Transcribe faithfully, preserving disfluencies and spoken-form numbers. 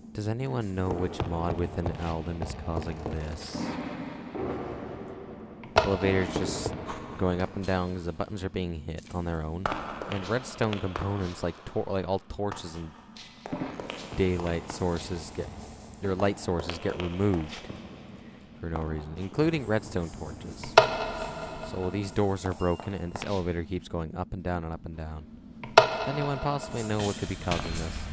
Does anyone know which mod within Aldim is causing this? Elevators just going up and down because the buttons are being hit on their own, and redstone components like tor like all torches and daylight sources get their light sources get removed for no reason, including redstone torches. So these doors are broken, and this elevator keeps going up and down and up and down. Does anyone possibly know what could be causing this?